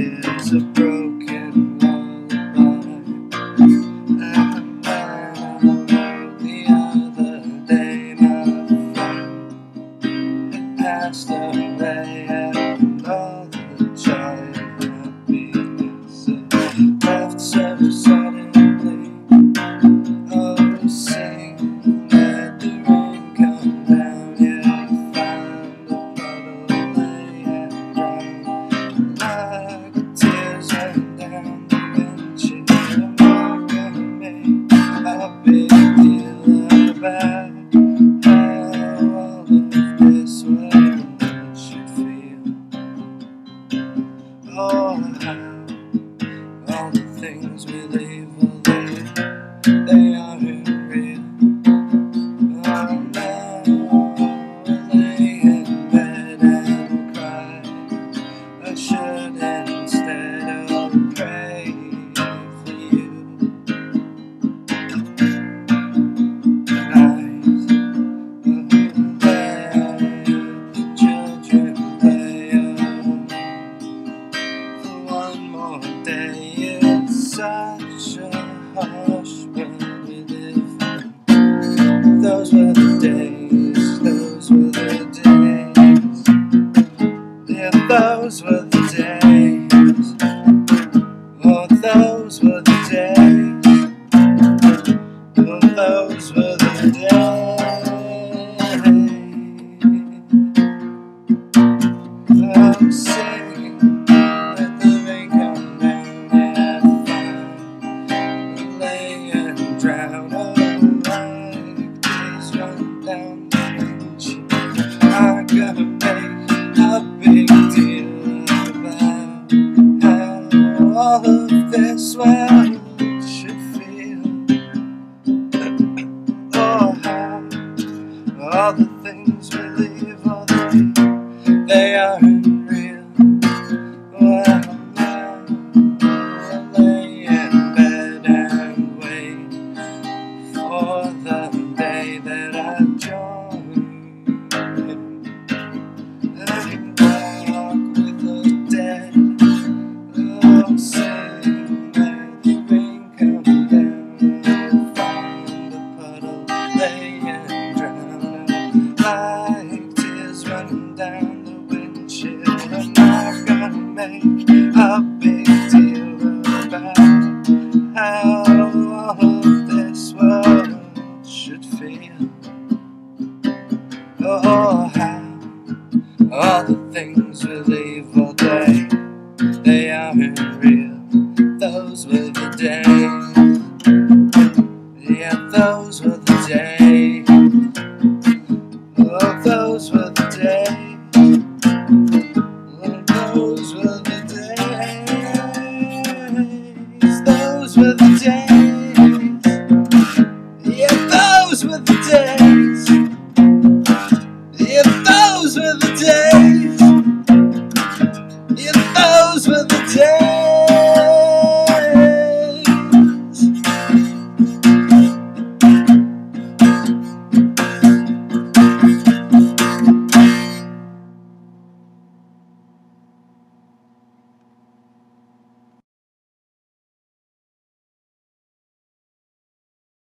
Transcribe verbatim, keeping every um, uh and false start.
here's a broken lullaby. And then the other day my friend had passed away, and all the joy and happiness it left so suddenly. Oh, sing, let the rain come down, yeah, find a puddle, lay and drown. Like tears run down the windshield, I'm not gonna make a big deal about how all of this world should feel. Oh, how all the things we leave will leave, they aren't real. Oh, now I lay in bed and cry. I should instead of pray for you. Tonight, oh, let the children play on for one more day. It's such a hush when we live in. Those were the days, those were the days. Yeah, those were the days. Oh, those were the days. Oh, those were the days. Oh, sing, let the rain come down, yeah, fine. Lay and drown, oh, like tears run down the windshield. I gotta make a big deal about how all of this world should feel. Oh, how all the things we leave, oh, they, they aren't real. Well, now I lay in bed and wait for the day that I join. I can walk with the dead. Oh, sing, let the rain come down. I'll find a puddle, lay and drown. Like tears running down the windshield, I'm not gonna make a big deal about how all of this world should feel. Oh, how all the things we leave all day, they aren't real. Those were the days. Yeah, those were the days. Oh, those were the days. Oh, those were the days. Those were the days. Yeah, those were the days. Yeah, those were the days. Yeah, those were the days.